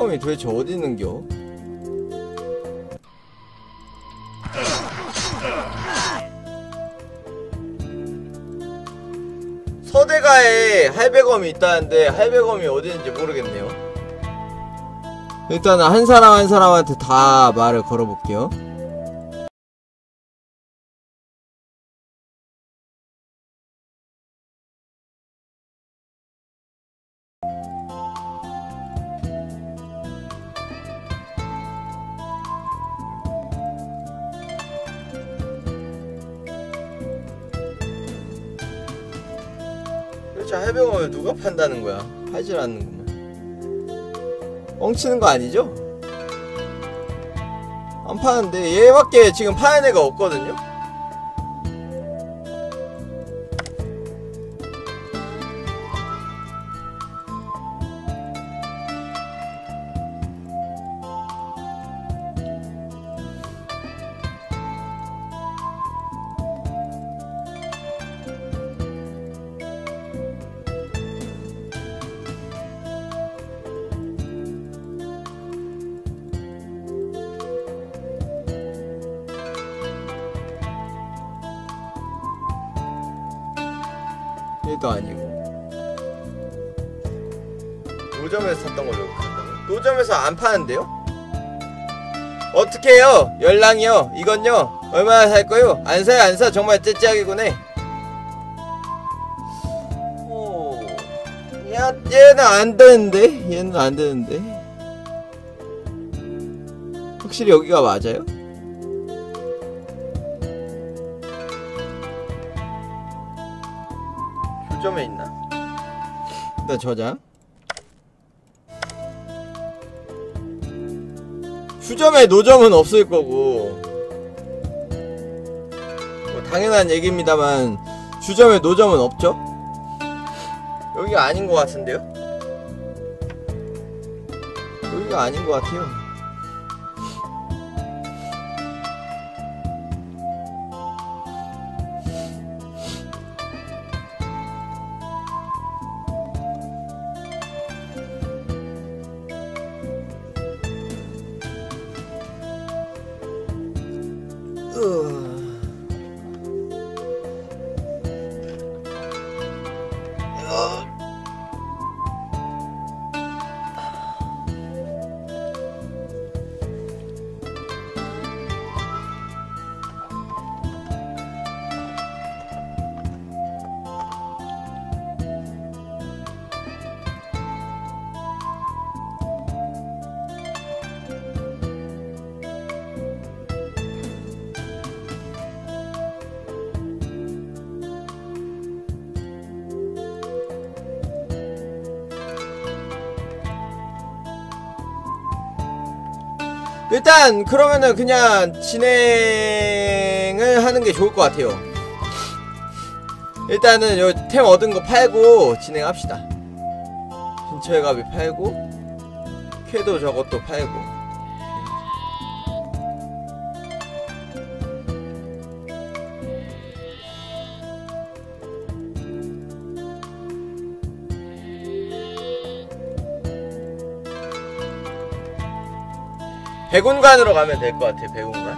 할배검이 도대체 어디 있는겨? 서대가에 할배검이 있다는데 할배검이 어디 있는지 모르겠네요. 일단은 한 사람 한 사람한테 다 말을 걸어볼게요. 도대체 할배검을 누가 판다는 거야? 팔질 않는구만. 뻥치는 거 아니죠? 안 파는데 얘밖에 지금 파는 애가 없거든요? 얘도 아니고. 노점에서 샀던 걸로 간다고요? 노점에서 안 파는데요? 어떻게 해요? 열랑이요? 이건요? 얼마나 살 거요? 안 사요 안 사? 정말 째째하게군 해. 야, 얘는 안 되는데? 얘는 안 되는데? 확실히 여기가 맞아요? 교점에 있나? 일단 저장. 휴점에 노점은 없을 거고 뭐 당연한 얘기입니다만 휴점에 노점은 없죠? 여기가 아닌 것 같은데요? 여기가 아닌 것 같아요. 일단 그러면은 그냥 진행을 하는 게 좋을 것 같아요. 일단은 요 템 얻은 거 팔고 진행합시다. 근처의 갑이 팔고 쾌도 저것도 팔고. 백운관으로 가면 될 것 같아. 백운관.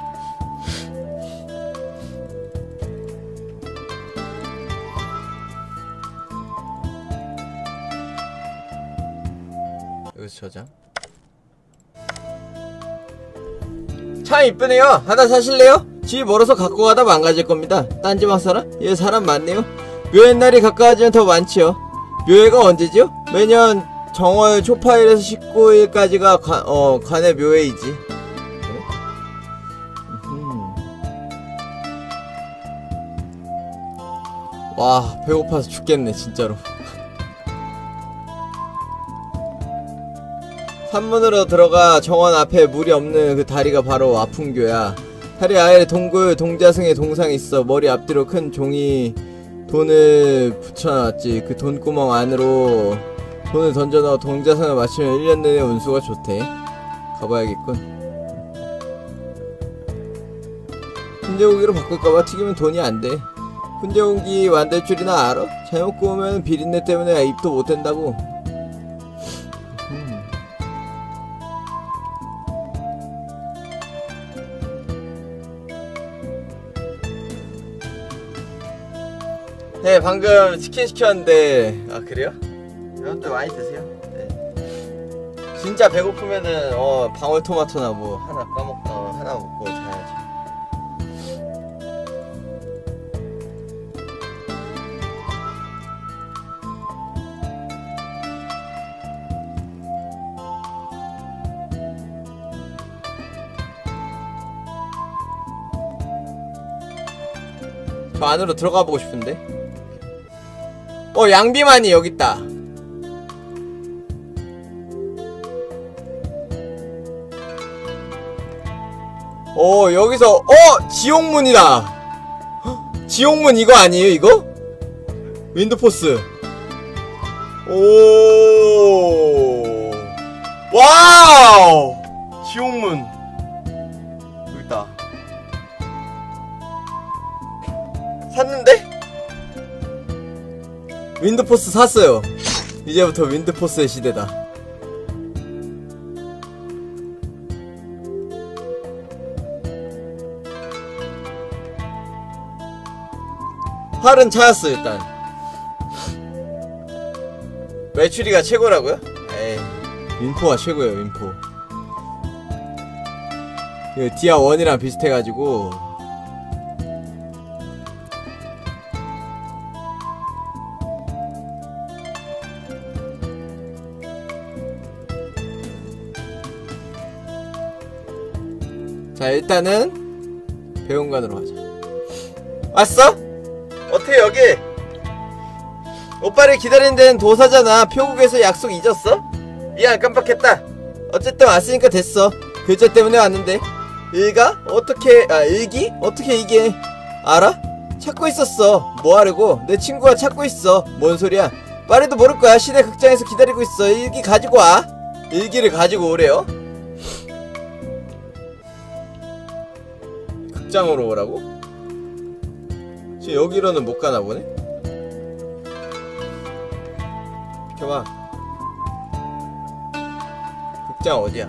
여기서 저장. 참 이쁘네요. 하나 사실래요? 집이 멀어서 갖고 가다 망가질 겁니다. 딴지막 사람? 얘 사람 많네요. 묘의 날이 가까워지면 더 많지요. 묘회가 언제죠? 매년 정월 초파일에서 19일까지가 관의 묘회이지. 그래? 와, 배고파서 죽겠네 진짜로. 산문으로 들어가 정원 앞에 물이 없는 그 다리가 바로 아풍교야. 다리 아래 동굴 동자승의 동상이 있어. 머리 앞뒤로 큰 종이 돈을 붙여놨지. 그 돈구멍 안으로 돈을 던져넣어 동자승을 맞추면 1년 내내 운수가 좋대. 가봐야겠군. 훈제고기로 바꿀까봐 튀기면 돈이 안돼. 훈제고기 만들 줄이나 알아? 잘못 구우면 비린내 때문에 입도 못 댄다고. 네, 방금 치킨 시켰는데. 아, 그래요? 여러분들 많이 드세요. 네. 진짜 배고프면은 방울토마토나 뭐 하나 하나 먹고 자야지. 저 안으로 들어가 보고 싶은데. 양비만이 여기 있다. 여기서 지옥문이다. 헉, 지옥문 이거 아니에요, 이거? 윈드포스. 오. 와우. 지옥문. 여기 있다. 샀는데? 윈드포스 샀어요. 이제부터 윈드포스의 시대다. 활은 찾았어. 일단 메추리가 최고라고요? 에이, 윈포가 최고예요. 윈포. 디아 1이랑 비슷해가지고. 자, 일단은 배운관으로 가자. 왔어? 어떻게 여기? 오빠를 기다리는 데는 도사잖아. 표국에서 약속 잊었어? 미안, 깜빡했다. 어쨌든 왔으니까 됐어. 글자 때문에 왔는데. 일기? 어떻게 이게 알아? 찾고 있었어. 뭐 하려고? 내 친구가 찾고 있어. 뭔 소리야? 빠르도 모를 거야. 시내 극장에서 기다리고 있어. 일기 가지고 와. 일기를 가지고 오래요? 극장으로 오라고? 지금 여기로는 못 가나 보네? 비켜봐. 극장 어디야?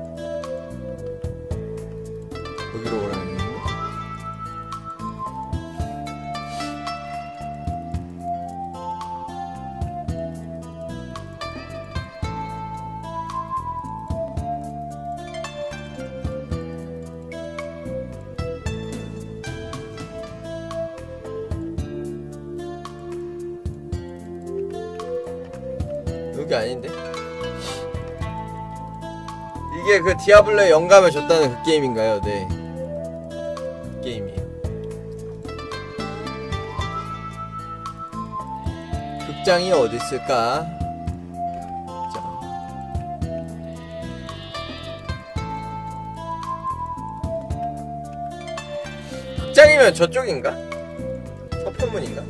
여기로 오라는 건가? 여기 아닌데? 이게 그 디아블로에 영감을 줬다는 그 게임인가요? 네, 그 게임이에요. 극장이 어디 있을까? 극장이면 저쪽인가? 서편문인가?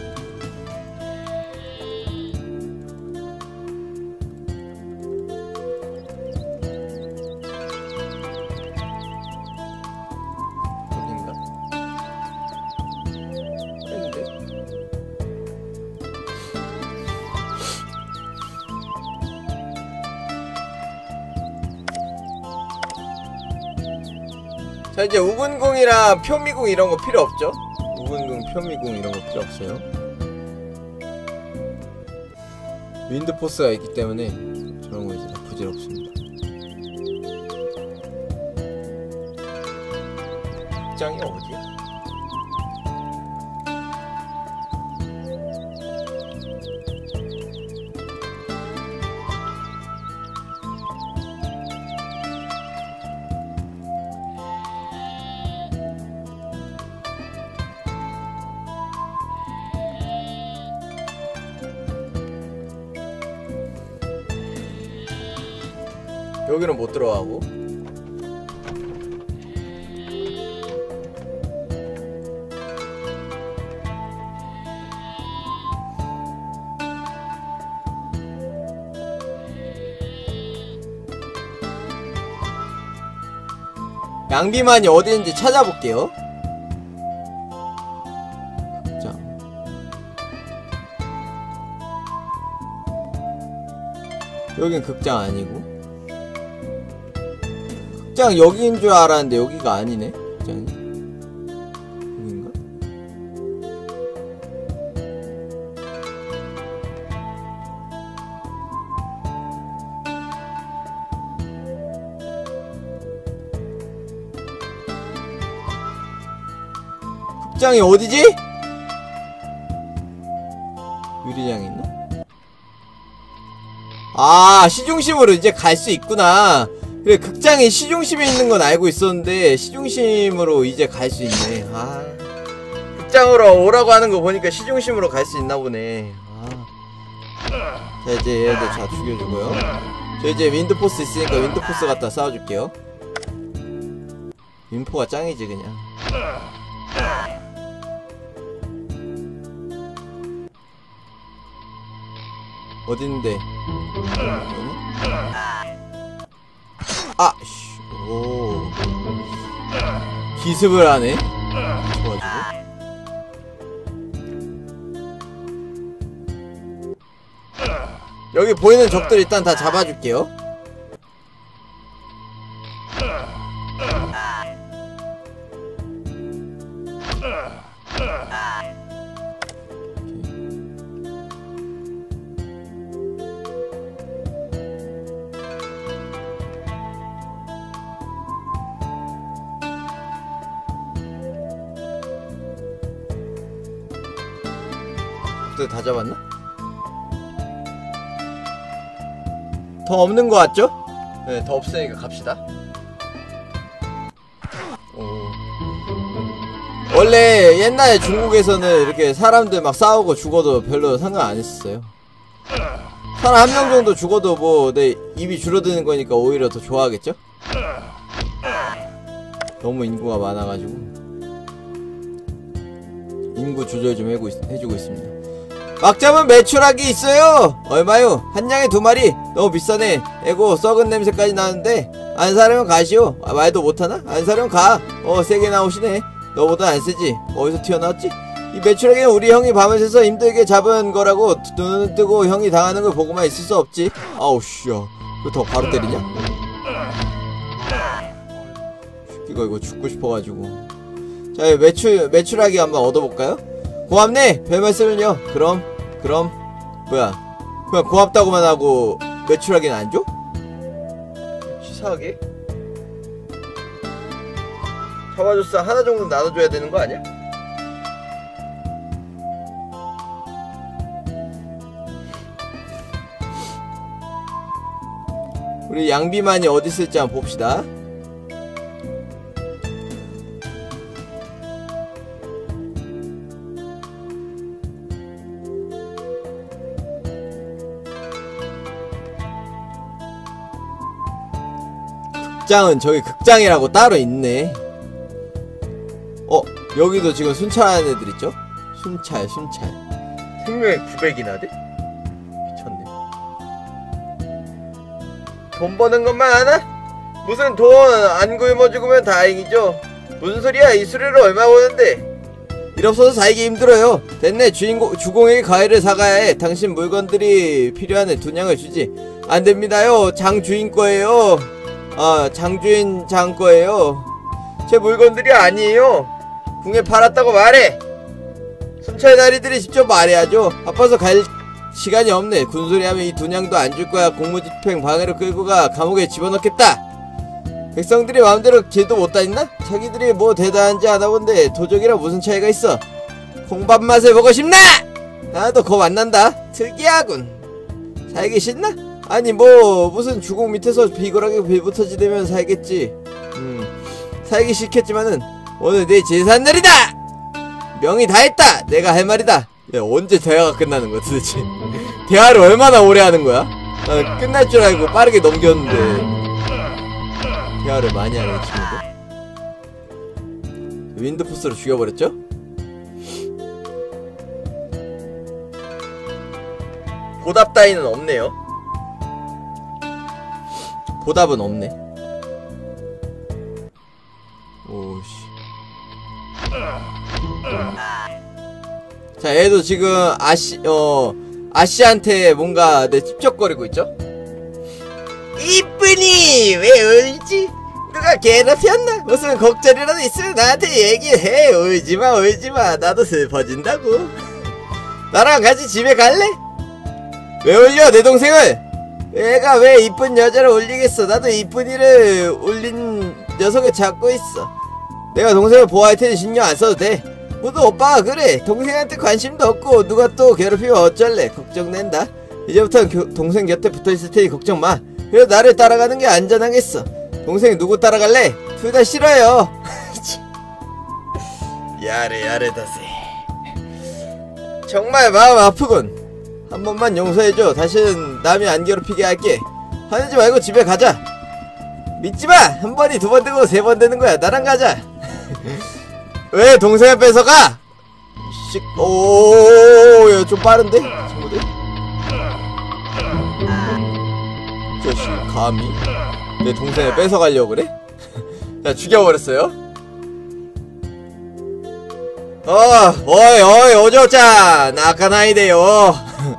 자, 이제 우군궁이랑 표미궁 이런거 필요 없죠? 우군궁, 표미궁 이런거 필요 없어요. 윈드포스가 있기 때문에 저런거 이제 다 부질없습니다. 극장이 어디야? 여기는 못 들어가고. 양비만이 어디 있는지 찾아볼게요. 자, 여긴 극장 아니고. 극장 여기인 줄 알았는데 여기가 아니네. 극장이 여긴가? 극장이 어디지? 유리장이 있나? 아, 시중심으로 이제 갈 수 있구나. 그래, 극장이 시중심에 있는 건 알고 있었는데 시중심으로 이제 갈 수 있네. 아, 극장으로 오라고 하는 거 보니까 시중심으로 갈 수 있나 보네. 아. 자, 이제 얘들 다 죽여주고요. 저 이제 윈드포스 있으니까 윈드포스 갖다 싸워줄게요. 윈포가 짱이지 그냥. 어딘데? 아, 씨, 오. 기습을 하네? 좋아지고. 여기 보이는 적들 일단 다 잡아줄게요. 적들 다 잡았나? 더 없는 것 같죠? 네, 더 없으니까 갑시다. 오. 원래 옛날에 중국에서는 이렇게 사람들 막 싸우고 죽어도 별로 상관 안 했었어요. 사람 한 명 정도 죽어도 뭐 내 입이 줄어드는 거니까 오히려 더 좋아하겠죠? 너무 인구가 많아가지고 인구 조절 좀 해주고 있습니다. 막 잡은 메추라기 있어요. 얼마요? 한 양에 2마리. 너무 비싸네. 에고 썩은 냄새까지 나는데 안 사려면 가시오. 아, 말도 못하나? 안 사려면 가. 세게 나오시네. 너보다 안 세지. 어디서 튀어나왔지? 이 메추라기는 우리 형이 밤을 새서 힘들게 잡은 거라고. 눈을 뜨고 형이 당하는 걸 보고만 있을 수 없지. 아우 씨야, 그거 더 바로 때리냐? 이거 죽고 싶어가지고. 자, 메추라기 한번 얻어볼까요? 고맙네. 별말씀을요. 그럼 뭐야, 그냥 고맙다고만 하고 메추라기는 안 줘? 치사하게? 잡아줬어. 하나 정도 나눠줘야 되는 거 아니야? 우리 양비만이 어디 있을지 한번 봅시다. 극장은 저기 극장이라고 따로 있네. 여기도 지금 순찰하는 애들 있죠? 순찰 생명에 900이나 돼? 미쳤네. 돈 버는 것만 아나? 무슨 돈 안 굶어 죽으면 다행이죠. 무슨 소리야, 이 수레로 얼마 버는데? 일 없어서 살기 힘들어요. 됐네. 주공에게 과일을 사가야 해. 당신 물건들이 필요한 분양을 주지. 안 됩니다요. 장 주인 거예요. 장주인 장 거예요. 제 물건들이 아니에요. 궁에 팔았다고 말해. 순찰다리들이 직접 말해야죠. 바빠서 갈 시간이 없네. 군소리하면 이 분양도 안 줄 거야. 공무집행 방해로 끌고 가 감옥에 집어넣겠다. 백성들이 마음대로 길도 못 다닌다? 자기들이 뭐 대단한지 아나 본데 도적이랑 무슨 차이가 있어. 콩밥 맛을 보고 싶나? 나도 겁 안 난다. 특이하군. 살기 싫나? 아니 뭐 무슨 주공 밑에서 비굴하게 빌붙어지대면 살겠지. 살기 싫겠지만은 오늘 내 제삿날이다. 명이 다 했다. 내가 할 말이다. 야, 언제 대화가 끝나는 거야 도대체? 대화를 얼마나 오래 하는 거야? 나는 끝날 줄 알고 빠르게 넘겼는데 대화를 많이 하네 친구들. 윈드포스로 죽여버렸죠? 보답 따위는 없네요. 보답은 없네. 오씨. 자, 얘도 지금 아씨한테 뭔가 찝쩍거리고 있죠? 이쁜이 왜 울지? 누가 괴롭혔나? 무슨 걱정이라도 있으면 나한테 얘기해. 울지마. 나도 슬퍼진다고. 나랑 같이 집에 갈래? 왜 울려 내 동생을? 얘가 왜 이쁜 여자를 올리겠어. 나도 이쁜이를 올린 녀석을 찾고 있어. 내가 동생을 보호할 테니 신경 안 써도 돼. 모두 오빠가 그래. 동생한테 관심도 없고 누가 또 괴롭히면 어쩔래. 걱정된다. 이제부터는 동생 곁에 붙어있을 테니 걱정마. 그래도 나를 따라가는 게 안전하겠어. 동생 누구 따라갈래? 둘 다 싫어요. 야래다세. 정말 마음 아프군. 한 번만 용서해줘. 다시는 남이 안 괴롭히게 할게. 화내지 말고 집에 가자. 믿지마! 한 번이 두 번 되고 세 번 되는 거야. 나랑 가자. 왜 동생을 뺏어가? 오오오오오, 좀 빠른데? 친구들? 자식 감히 내 동생을 뺏어가려고 그래? 자, 죽여버렸어요. 어이 오嬢ちゃん 나카나이데요.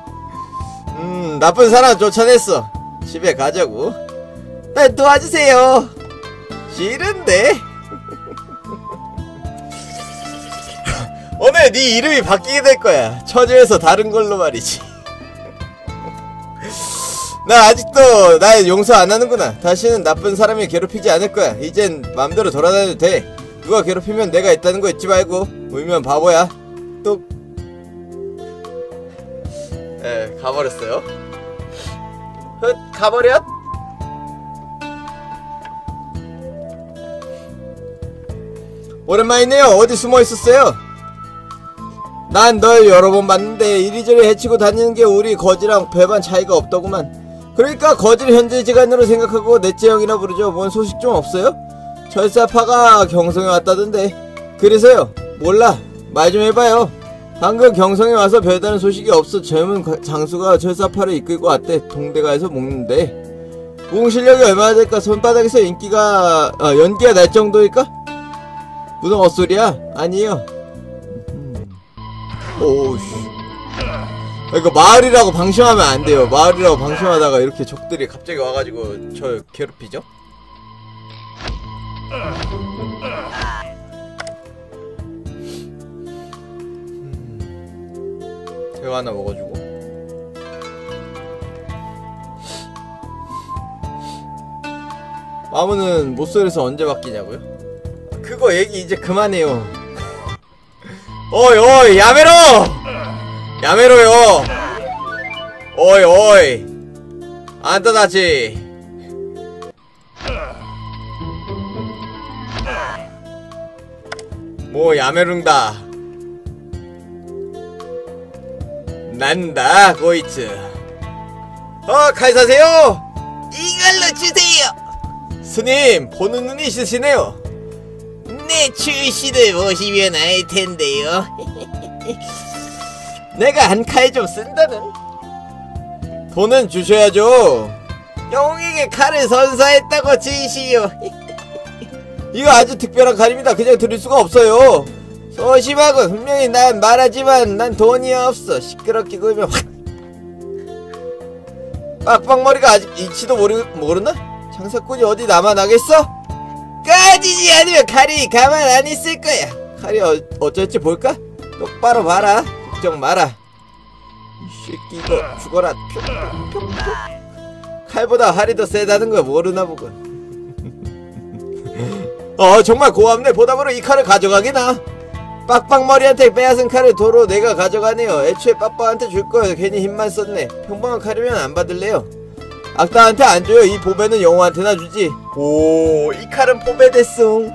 나쁜 사람 쫓아냈어. 집에 가자고. 날 도와주세요. 싫은데? 오늘 네 이름이 바뀌게 될 거야. 처지에서 다른 걸로 말이지. 나 아직도 날 용서 안 하는구나. 다시는 나쁜 사람이 괴롭히지 않을 거야. 이젠 맘대로 돌아다녀도 돼. 누가 괴롭히면 내가 있다는 거 잊지 말고. 울면 바보야. 뚝. 예, 가버렸어요. 훗, 가버렸. 오랜만이네요. 어디 숨어 있었어요? 난 널 여러 번 봤는데 이리저리 헤치고 다니는 게 우리 거지랑 별반 차이가 없더구만. 그러니까 거지를 현재지간으로 생각하고 넷째 형이라 부르죠. 뭔 소식 좀 없어요? 철사파가 경성에 왔다던데. 그래서요? 몰라. 말 좀 해봐요. 방금 경성에 와서 별다른 소식이 없어. 젊은 장수가 철사파를 이끌고 왔대. 동대가에서 먹는데. 무공 실력이 얼마나 될까? 손바닥에서 연기가 날 정도일까? 무슨 헛소리야? 아니에요. 오우씨. 이거 마을이라고 방심하면 안 돼요. 마을이라고 방심하다가 이렇게 적들이 갑자기 와가지고 저 괴롭히죠? 새우 하나 먹어주고. 마무는 모쏠에서 언제 바뀌냐고요? 그거 얘기 이제 그만해요. 어이 야메로! 야메로요! 어이 안타다치. 뭐 야메룽다. 난다 고이츠. 칼 사세요! 이걸로 주세요! 스님, 보는 눈이 있으시네요. 내 출시를 보시면 알텐데요. 내가 한 칼 좀 쓴다는. 돈은 주셔야죠. 영웅에게 칼을 선사했다고 지시오. 이거 아주 특별한 칼입니다. 그냥 드릴 수가 없어요. 소심하고 분명히 난 말하지만 난 돈이 없어. 시끄럽게 굴면 확. 빡빡머리가 아직 이치도 모르나? 장사꾼이 어디 남아나겠어? 까지지 않으면 칼이 가만 안 있을 거야. 칼이 어쩔지 볼까? 똑바로 봐라. 걱정 마라. 이 새끼 이거 죽어라. 칼보다 활이 더 세다는 걸 모르나 보군. 정말 고맙네. 보답으로 이 칼을 가져가게나. 빡빡머리한테 빼앗은 칼을 도로 내가 가져가네요. 애초에 빡빡한테 줄 거예요. 괜히 힘만 썼네. 평범한 칼이면 안 받을래요. 악당한테 안 줘요. 이 보배는 영웅한테나 주지. 오, 이 칼은 보배됐음.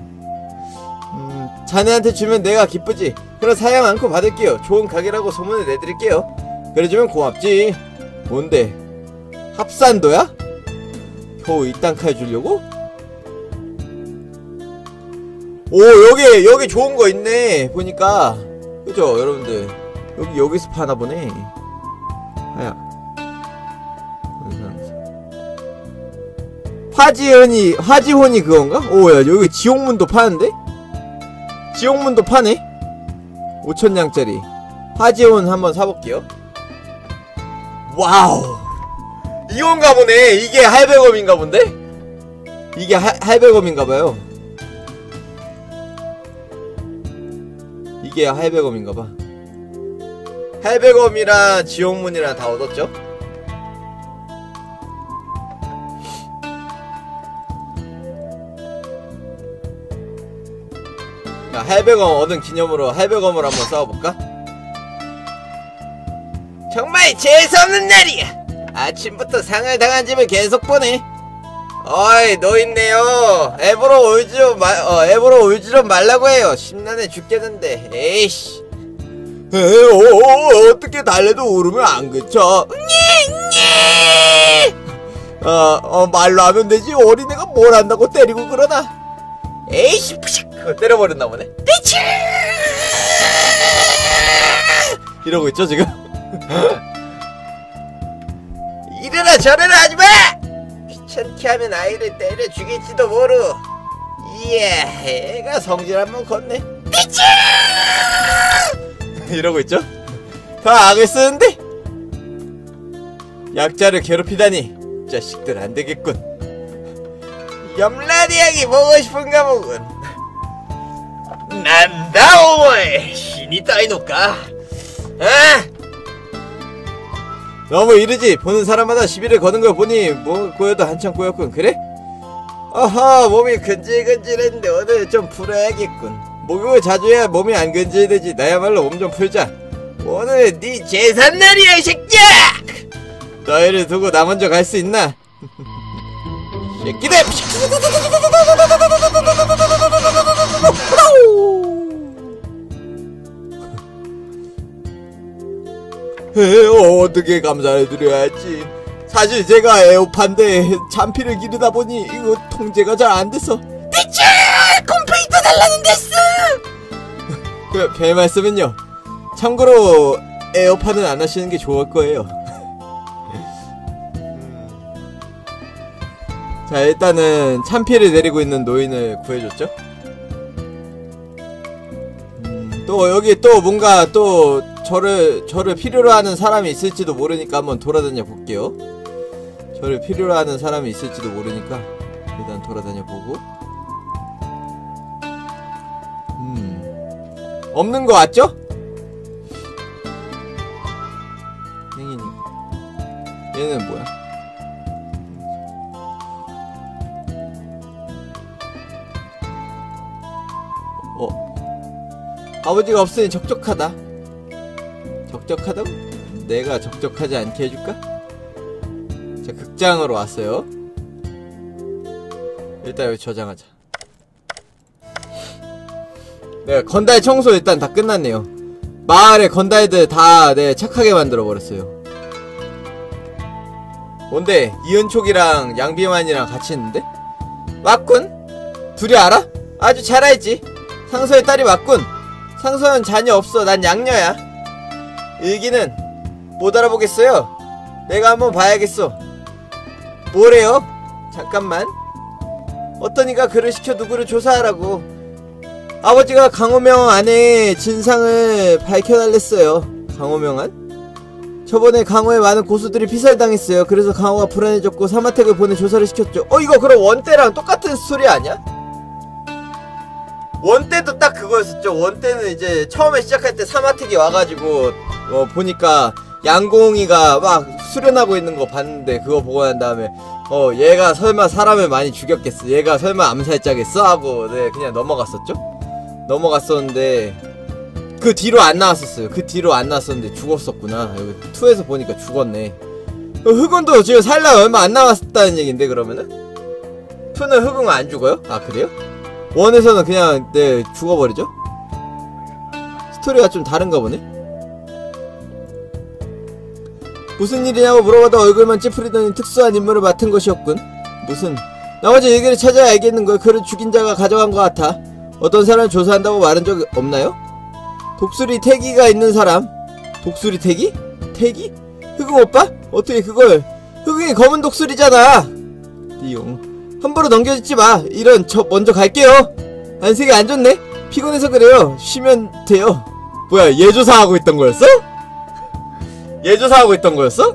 자네한테 주면 내가 기쁘지. 그럼 사양 않고 받을게요. 좋은 가게라고 소문을 내드릴게요. 그래주면 고맙지. 뭔데? 합산도야? 겨우 이딴 칼 주려고? 오, 여기 좋은 거 있네. 보니까. 그죠, 여러분들. 여기서 파나 보네. 하야. 화지혼이 그건가? 오야, 여기 지옥문도 파는데? 지옥문도 파네? 5,000냥짜리 화지혼 한번 사볼게요. 와우, 이건가 보네. 이게 할배검인가 본데? 이게 할배검인가봐요. 이게 할배검인가봐. 할배검이랑 지옥문이랑 다 얻었죠? 자, 할배검 얻은 기념으로 할배검으로 한번 싸워볼까? 정말 재수없는 날이야. 아침부터 상을 당한 집을 계속 보네. 어이 노인네요. 앱으로 울지 좀 말라고 해요. 심란해 죽겠는데. 에이씨. 어떻게 달래도 울으면 안 그쳐. 말로 하면 되지. 어린애가 뭘 한다고 때리고 그러나. 에이씨 푸식. 그거 때려버렸나 보네. 대치 이러고 있죠 지금. 이래라 저래라 하지마! 귀찮게 하면 아이를 때려 죽일지도 모르. 이야 애가 성질 한번 걷네. 대치 이러고 있죠? 다 악을 쓰는데? 약자를 괴롭히다니 자식들 안되겠군. 염라대왕이 보고 싶은가 보군. 난다 오모에 신이 따이노까. 너무 이르지. 보는 사람마다 시비를 거는 걸 보니 뭐 꼬여도 한참 꼬였군. 그래? 어허 몸이 근질근질했는데 오늘 좀 풀어야겠군. 목욕을 자주 해야 몸이 안 근질되지. 나야말로 몸 좀 풀자. 오늘 네 제삿날이야 이 새끼야. 너희를 두고 나 먼저 갈 수 있나? 새끼들. 어떻게 감사를 드려야지. 사실 제가 애호파인데 잔피를 기르다 보니 이거 통제가 잘 안 돼서. 대체 컴페이터 달라는 데스. 별 말씀은요. 참고로 애호파는 안 하시는 게 좋을 거예요. 자 일단은 참피를 내리고 있는 노인을 구해줬죠. 또 여기 또 뭔가 또 저를 필요로 하는 사람이 있을지도 모르니까 한번 돌아다녀 볼게요. 저를 필요로 하는 사람이 있을지도 모르니까 일단 돌아다녀 보고. 없는 거 같죠? 행인이고 얘는 뭐야? 아버지가 없으니 적적하다. 적적하다고? 내가 적적하지 않게 해줄까? 자 극장으로 왔어요. 일단 여기 저장하자. 네 건달 청소 일단 다 끝났네요. 마을의 건달들 다 착하게 만들어버렸어요. 뭔데? 이은촉이랑 양비만이랑 같이 있는데? 맞군? 둘이 알아? 아주 잘 알지. 상서의 딸이 맞군. 상서는 자녀 없어. 난 양녀야. 일기는 못 알아보겠어요. 내가 한번 봐야겠어. 뭐래요? 잠깐만. 어떤 이가 글을 시켜 누구를 조사하라고. 아버지가 강호명 안에 진상을 밝혀달랬어요. 강호명안? 저번에 강호에 많은 고수들이 피살당했어요. 그래서 강호가 불안해졌고 사마택을 보내 조사를 시켰죠. 이거 그럼 원때랑 똑같은 스토리 아니야? 원때도 딱 그거였었죠. 원때는 이제 처음에 시작할 때 사마택이 와가지고 보니까 양공이가 막 수련하고 있는 거 봤는데 그거 보고 난 다음에 얘가 설마 사람을 많이 죽였겠어, 얘가 설마 암살자겠어 하고 그냥 넘어갔었죠. 넘어갔었는데 그 뒤로 안 나왔었어요. 그 뒤로 안 나왔었는데 죽었었구나. 여기 2에서 보니까 죽었네. 흑은도 지금 살라 얼마 안 남았다는 얘긴데 그러면은 2는 흑은 안 죽어요? 아 그래요? 1에서는 그냥 죽어버리죠? 스토리가 좀 다른가 보네? 무슨 일이냐고 물어봐도 얼굴만 찌푸리더니 특수한 임무를 맡은 것이었군. 무슨 나머지 일기를 찾아야 알겠는걸. 그를 죽인 자가 가져간 것 같아. 어떤 사람을 조사한다고 말한 적 없나요? 독수리 태기가 있는 사람. 독수리 태기? 태기? 흑응 오빠? 어떻게 그걸. 흑응이 검은 독수리잖아. 띠용. 함부로 넘겨짓지 마. 이런 저 먼저 갈게요. 안색이 안 좋네. 피곤해서 그래요. 쉬면 돼요. 뭐야 얘 조사하고 있던 거였어? 얘 조사하고 있던 거였어?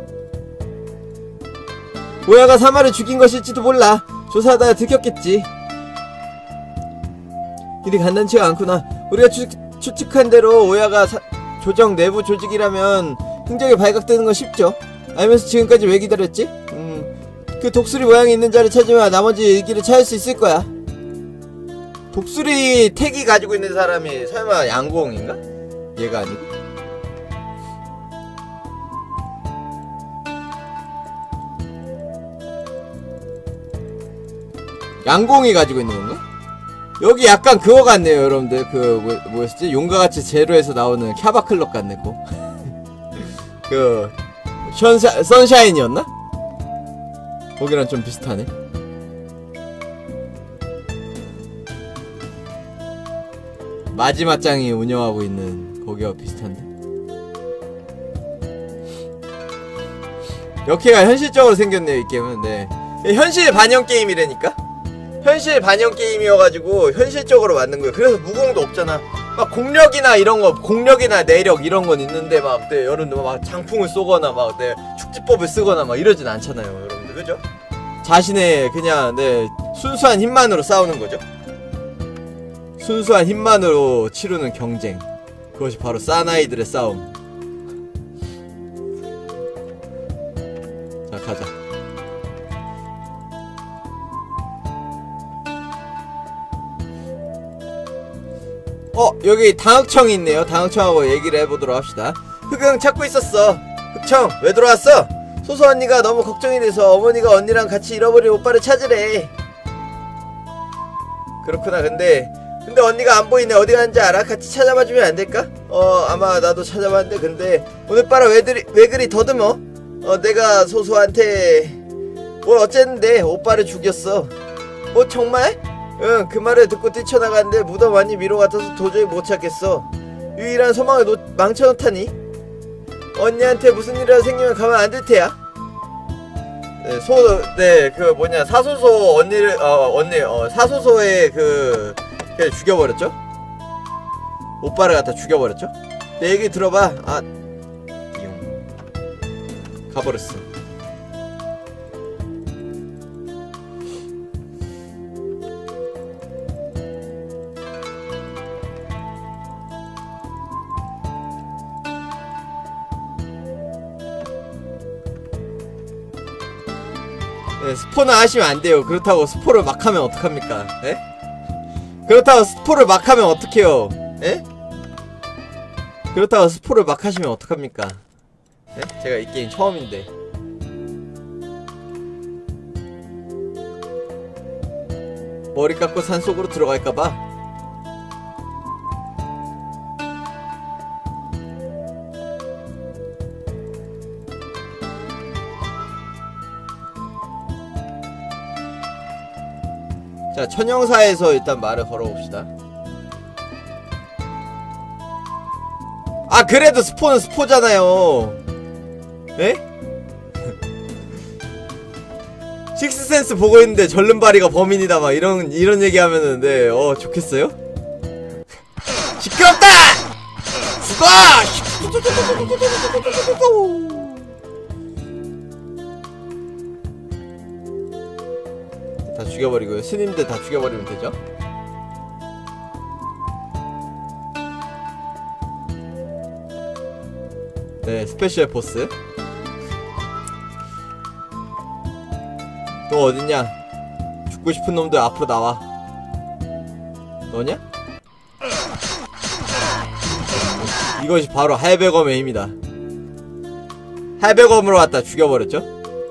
오야가 사마를 죽인 것일지도 몰라. 조사하다가 들켰겠지. 일이 간단치가 않구나. 우리가 추측한 대로 오야가 조정 내부 조직이라면 흔적이 발각되는 건 쉽죠. 알면서 지금까지 왜 기다렸지? 그 독수리 모양이 있는 자를 찾으면 나머지 일기를 찾을 수 있을 거야. 독수리 택이 가지고 있는 사람이 설마 양궁인가? 얘가 아니고? 양궁이 가지고 있는 건가? 여기 약간 그거 같네요 여러분들. 그 뭐였지? 용과같이 제로에서 나오는 캬바클럽 같네 꼭. 그 선샤인이었나? 거기랑 좀 비슷하네. 마지막장이 운영하고 있는 거기와 비슷한데. 여기가 현실적으로 생겼네요 이 게임은. 네, 현실 반영 게임이라니까. 현실 반영 게임이어가지고 현실적으로 만든 거예요. 그래서 무공도 없잖아. 막 공력이나 이런 거, 공력이나 내력 이런 건 있는데 막 네, 여러분들 막 장풍을 쏘거나 막 네, 축지법을 쓰거나 막 이러진 않잖아요 여러분들. 그죠? 자신의 그냥 네, 순수한 힘만으로 싸우는 거죠. 순수한 힘만으로 치르는 경쟁, 그것이 바로 사나이들의 싸움. 자 가자. 여기 당흑청이 있네요. 당흑청하고 얘기를 해보도록 합시다. 흑응 찾고 있었어. 흑청 왜 들어왔어? 소소 언니가 너무 걱정이 돼서 어머니가 언니랑 같이 잃어버린 오빠를 찾으래. 그렇구나. 근데 언니가 안 보이네. 어디 갔는지 알아? 같이 찾아봐주면 안 될까? 아마 나도 찾아봤는데 근데 오늘 빠라 왜 그리 더듬어? 내가 소소한테 뭘 어쨌는데 오빠를 죽였어. 뭐 정말? 응, 그 말을 듣고 뛰쳐나갔는데 무덤 안이 미로 같아서 도저히 못 찾겠어. 유일한 소망을 망쳐놓다니. 언니한테 무슨 일이라도 생기면 가만 안 둘 테야. 네, 그 뭐냐 사소소 언니를 사소소의 그 죽여버렸죠? 오빠를 갖다 죽여버렸죠? 내 얘기 들어봐. 가버렸어. 네, 스포는 하시면 안 돼요. 그렇다고 스포를 막 하면 어떡합니까? 에? 그렇다고 스포를 막 하면 어떡해요? 에? 그렇다고 스포를 막 하시면 어떡합니까? 에? 제가 이 게임 처음인데. 머리 깎고 산속으로 들어갈까봐? 자, 천영사에서 일단 말을 걸어봅시다. 그래도 스포는 스포잖아요. 에? 식스센스 보고 있는데 절름발이가 범인이다 막 이런 얘기 하면은 네, 좋겠어요? 시끄럽다! 죽어! 다 죽여버리고요. 스님들 다 죽여버리면 되죠. 네, 스페셜 보스. 또 어딨냐? 죽고 싶은 놈들 앞으로 나와. 너냐? 이것이 바로 할배검의 힘이다. 할배검으로 왔다 죽여버렸죠?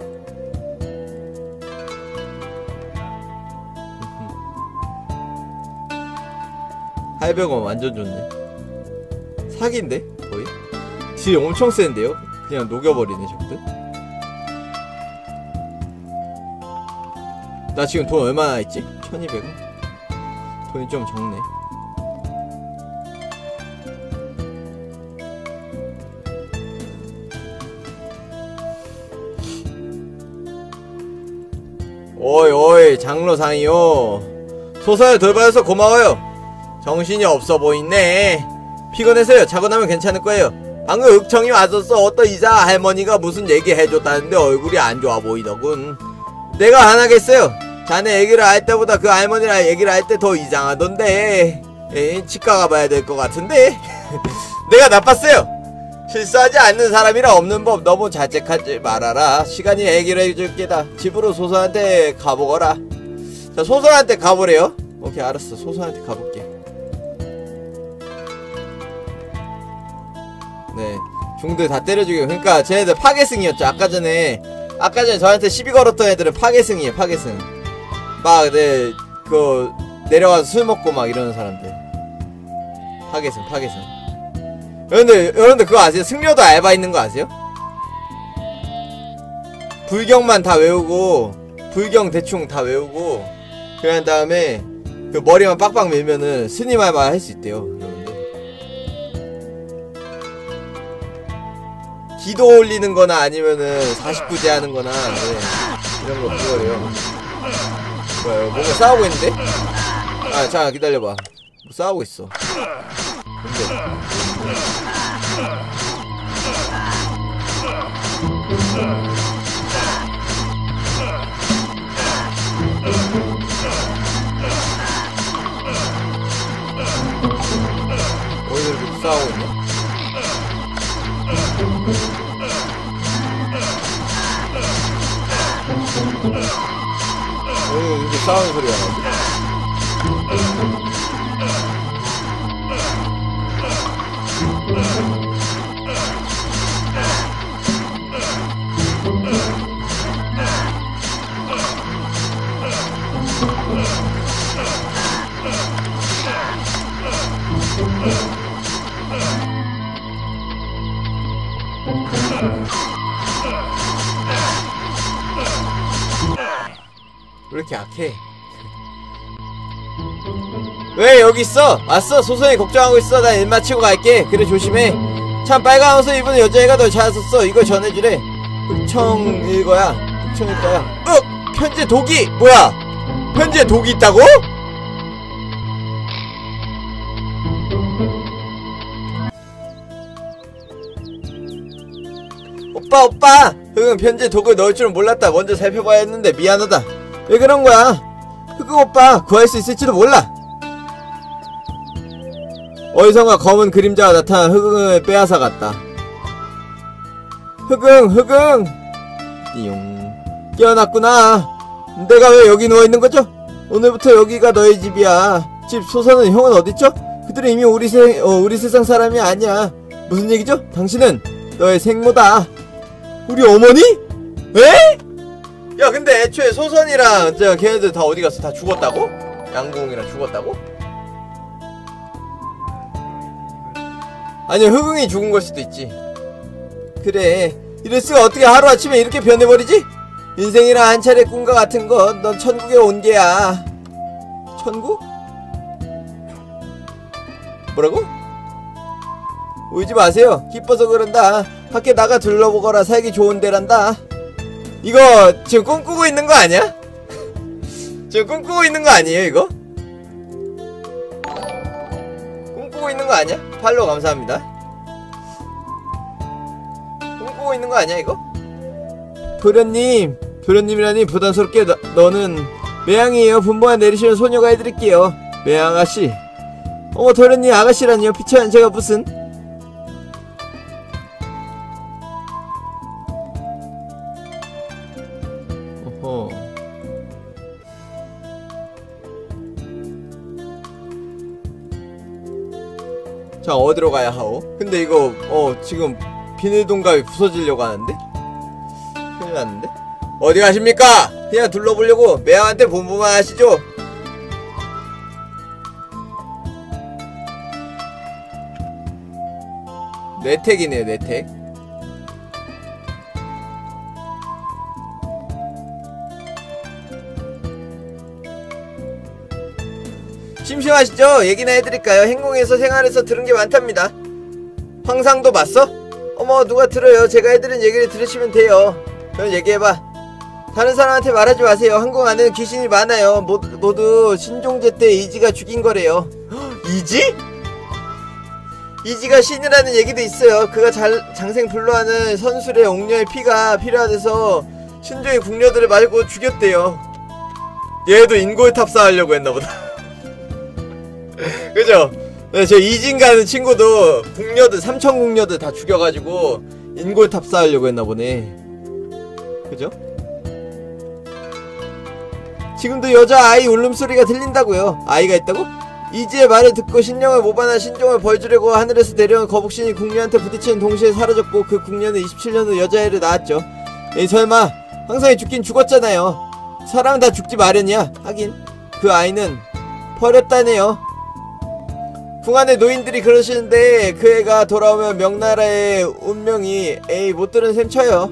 할배검 완전 좋네. 사기인데? 거의? 딜 엄청 센데요? 그냥 녹여버리네 적들. 나 지금 돈 얼마나 있지? 1200원? 돈이 좀 적네. 오이 장로상이요. 소설 돌봐줘서 고마워요. 정신이 없어 보이네. 피곤해서요. 자고 나면 괜찮을 거예요. 방금 흑청이 왔었어. 어떤 이사 할머니가 무슨 얘기 해줬다는데 얼굴이 안 좋아 보이더군. 내가 안 하겠어요. 자네 얘기를 할 때보다 그 할머니랑 얘기를 할 때 더 이상하던데. 치과 가봐야 될 것 같은데. 내가 나빴어요. 실수하지 않는 사람이라 없는 법. 너무 자책하지 말아라. 시간이 얘기를 해줄 게다. 집으로 소설한테 가보거라. 자, 소설한테 가보래요. 오케이 알았어. 소선한테 가볼게. 네 중들 다 때려주게. 그러니까 쟤네들 파괴승이었죠. 아까 전에 저한테 시비 걸었던 애들은 파괴승이에요. 파괴승. 막 네 그 내려가서 술 먹고 막 이러는 사람들. 파괴승. 여러분들 그거 아세요? 승려도 알바 있는 거 아세요? 불경만 다 외우고, 불경 대충 다 외우고, 그런 다음에 그 머리만 빡빡 밀면은 스님 알바 할 수 있대요. 여러분들. 기도 올리는 거나 아니면은 49제 하는 거나, 네, 이런 거 그거래요. 뭐야, 뭔가 싸우고 있는데? 아, 잠깐 기다려봐. 뭐 싸우고 있어. 근데. 어디서 이렇게 싸우고 있냐? 이렇게 싸우는 소리가 나지? 왜 이렇게 약해? 왜 여기 있어? 왔어? 소선이 걱정하고 있어. 나 일 마치고 갈게. 그래 조심해. 참 빨간 옷을 입은 여자애가 널 찾았었어. 이걸 전해주래. 흑청일 거야. 편지에 독이! 뭐야? 편지에 독이 있다고? 오빠! 흑은 편지에 독을 넣을 줄은 몰랐다. 먼저 살펴봐야 했는데 미안하다. 왜 그런 거야? 흑은 오빠 구할 수 있을지도 몰라. 어디선가 검은 그림자가 나타나 흑응을 빼앗아 갔다. 흑응 띠용. 깨어났구나. 내가 왜 여기 누워있는 거죠? 오늘부터 여기가 너의 집이야. 집 소선은 형은 어딨죠? 그들은 이미 우리 세상 사람이 아니야. 무슨 얘기죠? 당신은 너의 생모다. 우리 어머니? 에? 야 근데 애초에 소선이랑 걔네들 다 어디 갔어? 다 죽었다고? 양궁이랑 죽었다고? 아니 흑응이 죽은 걸 수도 있지. 그래 이럴 수가 어떻게 하루아침에 이렇게 변해버리지? 인생이란 한 차례 꿈과 같은 건 넌 천국에 온 게야. 천국? 뭐라고? 울지 마세요. 기뻐서 그런다. 밖에 나가 둘러보거라. 살기 좋은 데란다. 이거 지금 꿈꾸고 있는 거 아니야? 지금 꿈꾸고 있는 거 아니에요 이거? 꿈꾸고 있는 거 아니야? 팔로우 감사합니다. 꿈꾸고 있는 거 아니야 이거? 도련님이라니 부담스럽게 너는 매양이에요. 분모가 내리시면 소녀가 해드릴게요. 매양 아가씨. 어머 도련님 아가씨라니요? 피처는 제가 무슨. 어허. 자 어디로 가야 하오? 근데 이거 지금 비닐동갑이 부서지려고 하는데? 큰일 났는데? 어디 가십니까? 그냥 둘러보려고 매양한테 본부만 하시죠. 뇌택이네요 뇌택. 심심하시죠? 얘기나 해드릴까요? 행궁에서 생활에서 들은 게 많답니다. 황상도 봤어? 어머 누가 들어요. 제가 해드린 얘기를 들으시면 돼요. 그럼 얘기해봐. 다른 사람한테 말하지 마세요. 항공 안에는 귀신이 많아요. 모두 신종제 때 이지가 죽인 거래요. 이지? 이지가 신이라는 얘기도 있어요. 그가 장생불로하는 선술의 옥녀의 피가 필요해서 신종이 궁녀들을 말고 죽였대요. 얘도 인골 탑사하려고 했나보다. 그죠? 네, 저 이진 가는 친구도 궁녀들, 삼천궁녀들 다 죽여가지고 인골 탑사하려고 했나보네. 그죠? 지금도 여자아이 울음소리가 들린다고요. 아이가 있다고? 이지의 말을 듣고 신령을 모반한 신종을 벌주려고 하늘에서 내려온 거북신이 궁녀한테 부딪히는 동시에 사라졌고 그 궁녀는 27년 후 여자애를 낳았죠. 에이 설마 항상이 죽긴 죽었잖아요. 사람은 다 죽지 마련이야. 하긴 그 아이는 버렸다네요. 궁안의 노인들이 그러시는데 그 애가 돌아오면 명나라의 운명이 에이 못 들은 셈 쳐요.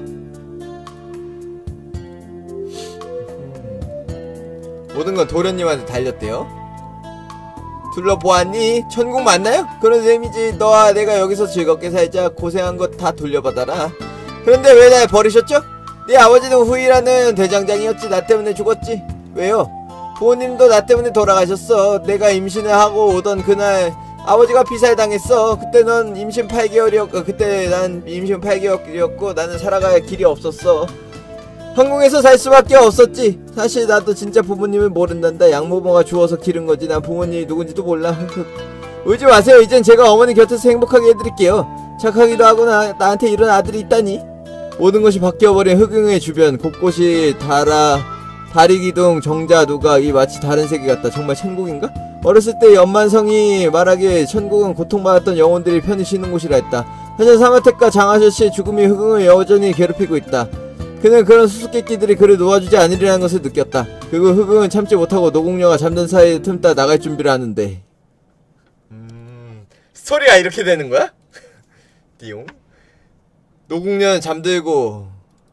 모든 건 도련님한테 달렸대요. 둘러보았니? 천국 맞나요? 그런 셈이지. 너와 내가 여기서 즐겁게 살자. 고생한 것 다 돌려받아라. 그런데 왜 날 버리셨죠? 네 아버지는 후이라는 대장장이었지. 나 때문에 죽었지. 왜요? 부모님도 나 때문에 돌아가셨어. 내가 임신을 하고 오던 그날 아버지가 피살당했어. 그때 넌 임신 8개월이었고 그때 난 임신 8개월이었고 나는 살아갈 길이 없었어. 한국에서 살 수밖에 없었지. 사실 나도 진짜 부모님을 모른단다. 양모모가 주워서 기른 거지. 난 부모님이 누군지도 몰라. 울지 마세요. 이젠 제가 어머니 곁에서 행복하게 해드릴게요. 착하기도 하고 나한테 이런 아들이 있다니. 모든 것이 바뀌어버린 흑응의 주변 곳곳이 다리기둥 정자 누각 이 마치 다른 세계 같다. 정말 천국인가? 어렸을 때 연만성이 말하길 천국은 고통받았던 영혼들이 편히 쉬는 곳이라 했다. 하지만 사마택과 장아저씨의 죽음이 흑응을 여전히 괴롭히고 있다. 그는 그런 수수께끼들이 그를 놓아주지 않으리라는 것을 느꼈다. 그리고 흑응은 참지 못하고 노공녀가 잠든 사이에 틈타 나갈 준비를 하는데 스토리가 이렇게 되는 거야? 띠용 노공녀는 잠들고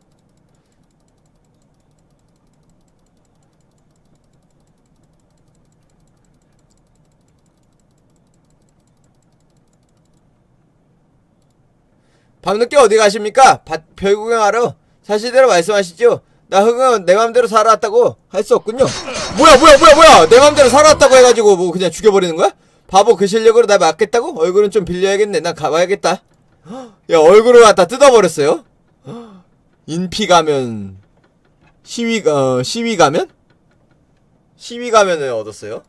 밤늦게 어디 가십니까? 별 구경하러? 사실대로 말씀하시죠. 나 흑은 내 맘대로 살아왔다고 할 수 없군요. 뭐야 내 맘대로 살아왔다고 해가지고 뭐 그냥 죽여버리는 거야? 바보 그 실력으로 나 맞겠다고? 얼굴은 좀 빌려야겠네. 난 가봐야겠다. 야 얼굴을 갖다 뜯어버렸어요? 인피 가면 시위 가면? 시위 가면을 얻었어요?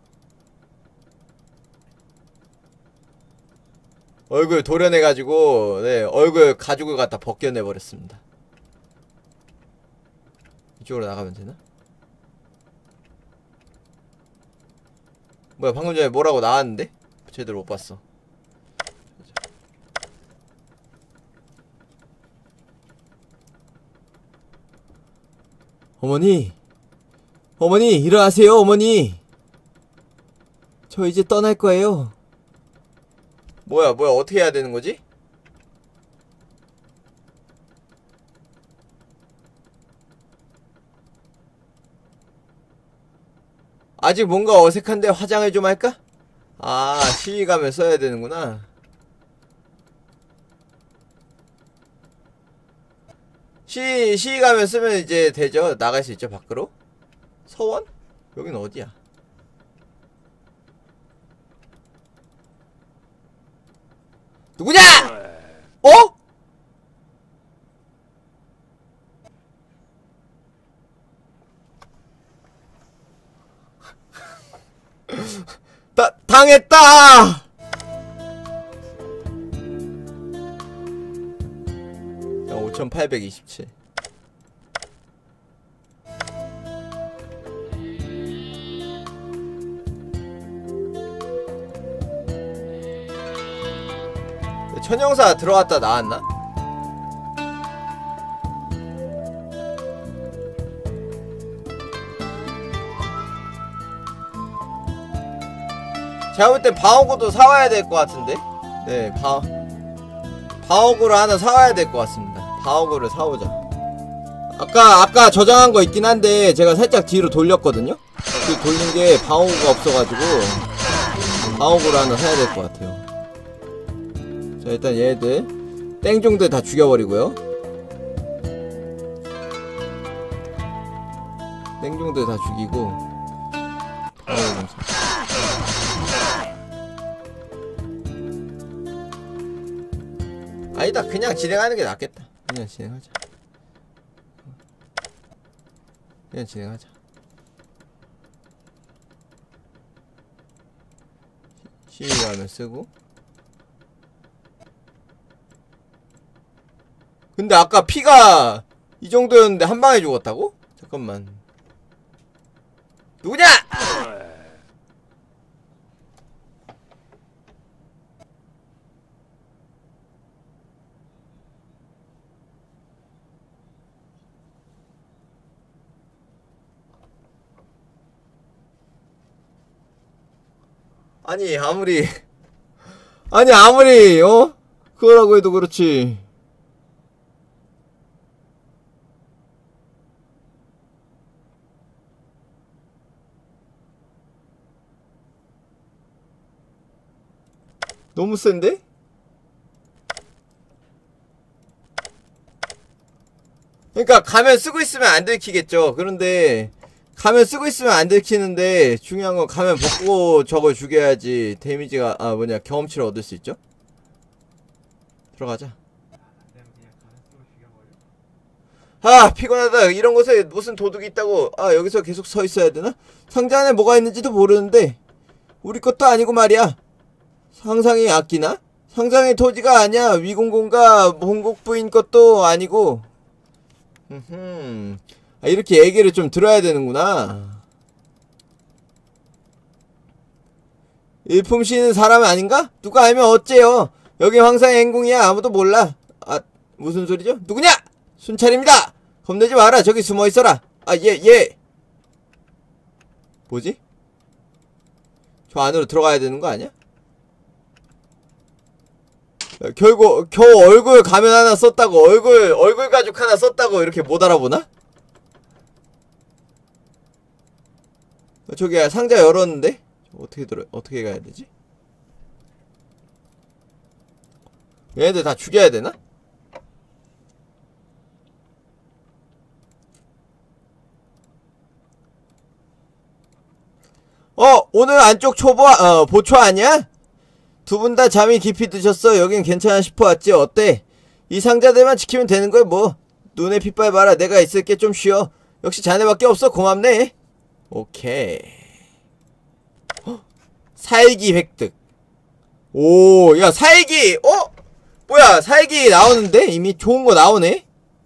얼굴 도려내가지고 네 얼굴 가죽을 갖다 벗겨내버렸습니다. 이쪽으로 나가면 되나? 뭐야 방금 전에 뭐라고 나왔는데? 제대로 못 봤어. 어머니 일어나세요. 어머니 저 이제 떠날 거예요. 뭐야 어떻게 해야 되는 거지? 아직 뭔가 어색한데 화장을 좀 할까? 아 시위 가면 써야 되는구나. 시위 가면 쓰면 이제 되죠. 나갈 수 있죠 밖으로. 서원? 여긴 어디야? 누구냐? 어? 당했다! 5827. 천형사 들어갔다 나왔나? 제가 볼 땐 방어구도 사와야 될 것 같은데? 네, 방어구를 하나 사와야 될 것 같습니다. 방어구를 사오자. 아까 저장한 거 있긴 한데 제가 살짝 뒤로 돌렸거든요? 그 돌린 게 방어구가 없어가지고 방어구를 하나 사야 될 것 같아요. 자, 일단 얘들 땡종들 다 죽여버리고요. 땡종들 다 죽이고 방어구 좀 사. 아니다 그냥 진행하는 게 낫겠다. 그냥 진행하자. 시위하면 쓰고. 근데 아까 피가 이 정도였는데 한 방에 죽었다고? 잠깐만. 누구냐? 아니 아무리 그거라고 해도 그렇지. 너무 센데? 그러니까 가면 쓰고 있으면 안 들키겠죠. 그런데 가면 쓰고 있으면 안 들키는데 중요한 건 가면 벗고 저걸 죽여야지 데미지가 경험치를 얻을 수 있죠. 들어가자. 아 피곤하다. 이런 곳에 무슨 도둑이 있다고. 아 여기서 계속 서 있어야 되나? 상자 안에 뭐가 있는지도 모르는데 우리 것도 아니고 말이야. 상상이 아끼나? 상상의 토지가 아니야. 위공공과 본국 부인 것도 아니고. 이렇게 얘기를 좀 들어야 되는구나. 일품씨는 사람 아닌가? 누가 알면 어째요? 여기 황상의 행궁이야. 아무도 몰라. 아 무슨 소리죠? 누구냐? 순찰입니다. 겁내지 마라. 저기 숨어있어라. 아 예. 뭐지? 저 안으로 들어가야 되는 거 아니야? 결국 겨우 얼굴 가면 하나 썼다고, 얼굴 가죽 하나 썼다고 이렇게 못 알아보나? 저기 상자 열었는데 어떻게 가야 되지? 얘네들 다 죽여야 되나? 오늘 안쪽 보초 아니야? 두 분 다 잠이 깊이 드셨어. 여긴 괜찮아 싶어 왔지. 어때? 이 상자들만 지키면 되는 거야 뭐. 눈에 핏발 봐라. 내가 있을게. 좀 쉬어. 역시 자네밖에 없어. 고맙네. 오케이. 사일기 획득. 오, 야 사일기. 뭐야 사일기 나오는데? 이미 좋은 거 나오네.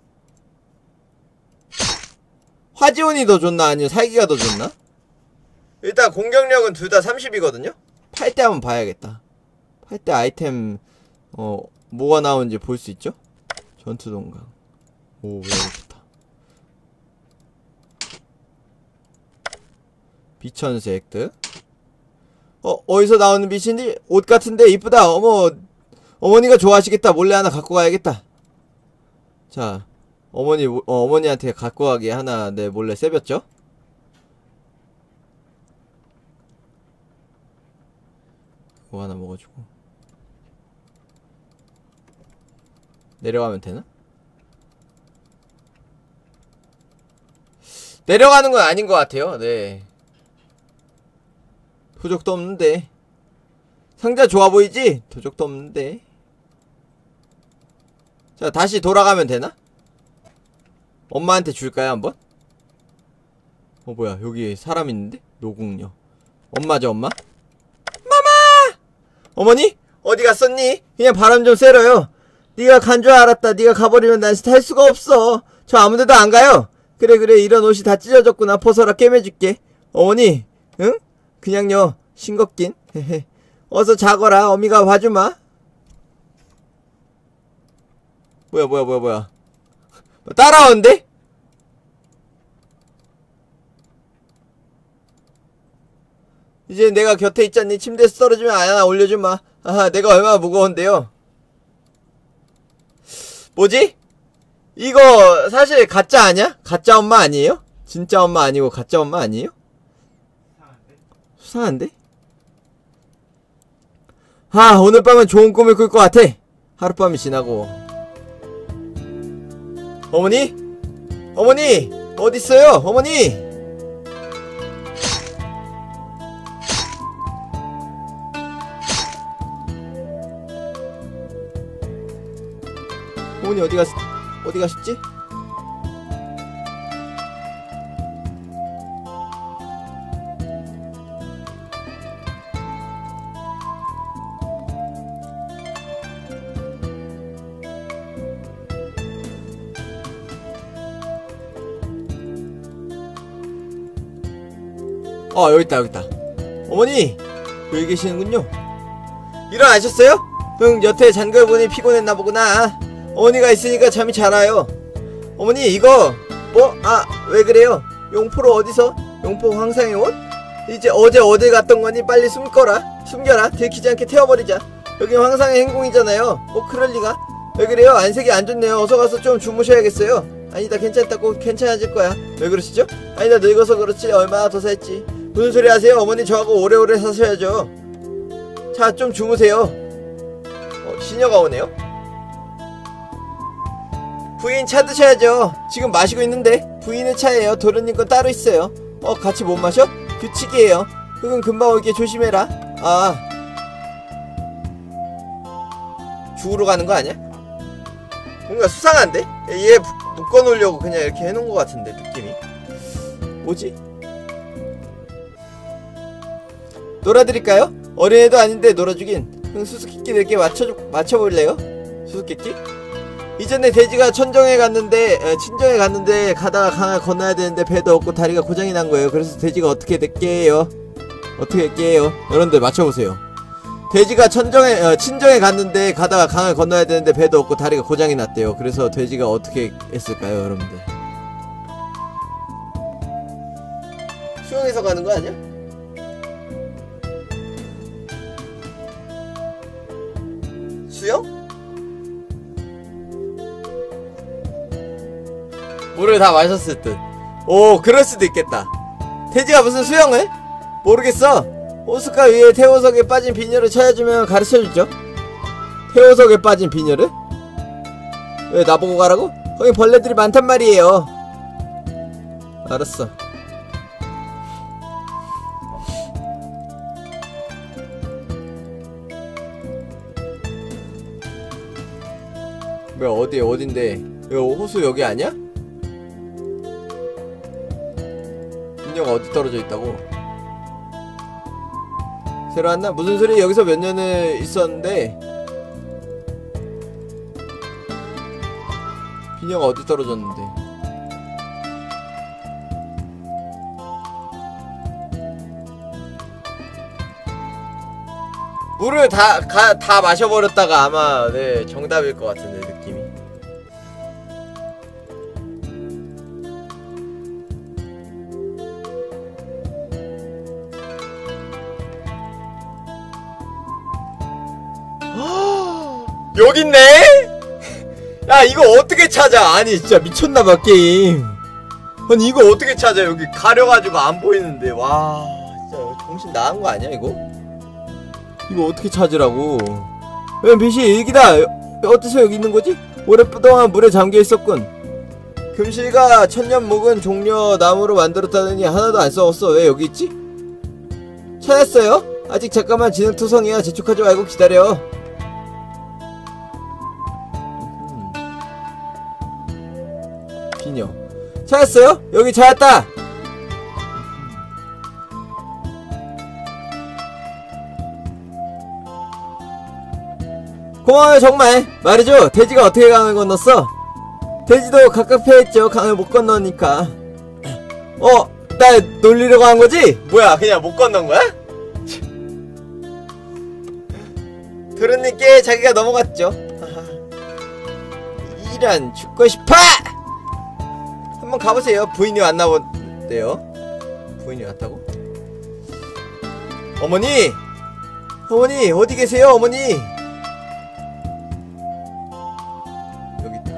화지온이 더 좋나 아니면 사일기가 더 좋나? 일단 공격력은 둘 다 30이거든요? 팔 때 한번 봐야겠다. 팔 때 아이템 뭐가 나오는지 볼 수 있죠? 전투동강. 오 너무 좋다. 비천수 획득. 어디서 나오는 빛인지? 옷 같은데 이쁘다. 어머니가 좋아하시겠다. 몰래 하나 갖고 가야겠다. 자 어머니한테 갖고 가게 하나 몰래 세볐죠? 그거 하나 먹어주고 내려가면 되나? 내려가는 건 아닌 것 같아요. 네. 도적도 없는데. 상자 좋아 보이지? 도적도 없는데. 자 다시 돌아가면 되나? 엄마한테 줄까요 한번? 뭐야 여기 사람 있는데? 노궁녀. 엄마죠 엄마? 마마! 어머니? 어디 갔었니? 그냥 바람 좀 쐬러요. 네가 간 줄 알았다. 네가 가버리면 난 살 수가 없어. 저 아무데도 안 가요. 그래 이런 옷이 다 찢어졌구나. 벗어라. 꿰매줄게. 어머니 응? 그냥요 싱겁긴. 어서 자거라. 어미가 봐주마. 뭐야 따라오는데? 이제 내가 곁에 있잖니. 침대에서 떨어지면 하나 올려주마. 아하 내가 얼마나 무거운데요. 뭐지? 이거 사실 가짜 아니야? 가짜 엄마 아니에요? 진짜 엄마 아니고 가짜 엄마 아니에요? 수상한데? 오늘 밤은 좋은 꿈을 꿀 것 같아. 하룻밤이 지나고. 어머니? 어머니! 어딨어요? 어머니! 어머니 어디 가셨지? 여기있다 여기있다. 어머니 여기 계시는군요. 일어나셨어요? 응, 여태 잔 걸 보니 피곤했나 보구나. 어머니가 있으니까 잠이 잘 와요. 어머니 이거 뭐? 왜 그래요? 용포로 어디서? 용포 황상의 옷? 이제 어제 어딜 갔던 거니? 빨리 숨겨라. 들키지 않게 태워버리자. 여긴 황상의 행궁이잖아요. 그럴 리가. 왜 그래요? 안색이 안 좋네요. 어서 가서 좀 주무셔야겠어요. 아니다, 괜찮다고. 괜찮아질 거야. 왜 그러시죠? 아니다, 늙어서 그렇지. 얼마나 더 살지. 무슨 소리 하세요? 어머니 저하고 오래오래 사셔야죠. 자, 좀 주무세요. 시녀가 오네요. 부인 차 드셔야죠. 지금 마시고 있는데. 부인의 차예요. 도련님 건 따로 있어요. 같이 못 마셔? 규칙이에요. 흙은 금방 오게 조심해라. 죽으러 가는 거 아니야? 뭔가 수상한데? 얘 묶어놓으려고 그냥 이렇게 해놓은 것 같은데, 느낌이. 뭐지? 놀아드릴까요? 어린애도 아닌데 놀아주긴. 수수께끼들께 맞춰볼래요? 수수께끼? 이전에 돼지가 친정에 갔는데 가다가 강을 건너야 되는데 배도 없고 다리가 고장이 난 거예요. 그래서 돼지가 어떻게 됐게요? 여러분들 맞춰보세요. 돼지가 친정에 갔는데 가다가 강을 건너야 되는데 배도 없고 다리가 고장이 났대요. 그래서 돼지가 어떻게 했을까요, 여러분들? 수영해서 가는 거 아니야? 수영? 물을 다 마셨을 듯. 그럴 수도 있겠다. 돼지가 무슨 수영을? 모르겠어. 호숫가 위에 태호석에 빠진 비녀를 찾아주면 가르쳐주죠. 태호석에 빠진 비녀를? 왜 나보고 가라고? 거기 벌레들이 많단 말이에요. 알았어. 뭐야, 어딘데? 호수 여기 아니야? 비녀가 어디 떨어져 있다고? 새로 왔나? 무슨 소리? 여기서 몇 년을 있었는데 비녀가 어디 떨어졌는데? 물을 다 마셔버렸다가 아마 정답일 것 같은데, 느낌이. 여기 있네? 야, 이거 어떻게 찾아? 아니, 진짜 미쳤나봐, 게임. 아니, 이거 어떻게 찾아? 여기 가려가지고 안 보이는데. 와, 진짜 정신 나간 거 아니야, 이거? 이거 어떻게 찾으라고? 빛이 일기다. 어디서 여기 있는 거지? 오랫동안 물에 잠겨 있었군. 금실과 천년 묵은 종려 나무로 만들었다더니 하나도 안 썩었어. 왜 여기 있지? 찾았어요? 아직 잠깐만 진흙투성이야. 재촉하지 말고 기다려. 비녀 찾았어요? 여기 찾았다. 고마워요 정말. 말이죠, 돼지가 어떻게 강을 건넜어? 돼지도 갑갑해했죠. 강을 못 건너니까. 나 놀리려고 한 거지? 뭐야, 그냥 못 건넌 거야? 도련님께 자기가 넘어갔죠. 이런, 죽고 싶어! 한번 가보세요. 부인이 왔나 본데요. 부인이 왔다고? 어머니 어디 계세요? 어머니 여기 있다.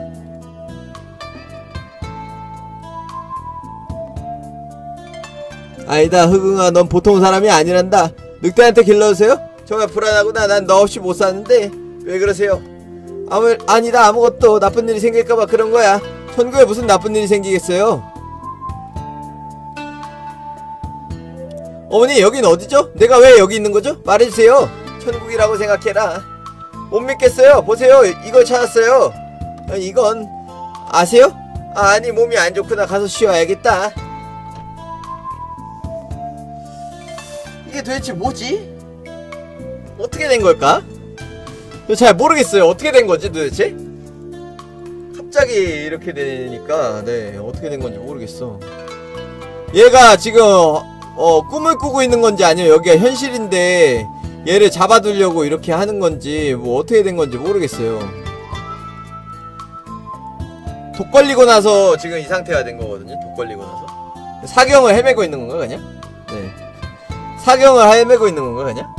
아니다, 흑응아, 넌 보통 사람이 아니란다. 늑대한테 길러주세요? 정말 불안하구나. 난 너 없이 못 사는데. 왜 그러세요? 아니다, 아무것도. 나쁜 일이 생길까봐 그런 거야. 천국에 무슨 나쁜 일이 생기겠어요? 어머니, 여긴 어디죠? 내가 왜 여기 있는 거죠? 말해주세요. 천국이라고 생각해라. 못 믿겠어요. 보세요, 이걸 찾았어요. 이건 아세요? 아니, 몸이 안 좋구나. 가서 쉬어야겠다. 이게 도대체 뭐지? 어떻게 된 걸까? 잘 모르겠어요. 어떻게 된 거지 도대체? 갑자기 이렇게 되니까 어떻게 된 건지 모르겠어. 얘가 지금 꿈을 꾸고 있는 건지 아니면 여기가 현실인데 얘를 잡아두려고 이렇게 하는 건지 뭐 어떻게 된 건지 모르겠어요. 독 걸리고 나서 지금 이 상태가 된 거거든요. 독 걸리고 나서 사경을 헤매고 있는 건가 그냥? 네, 사경을 헤매고 있는 건가 그냥?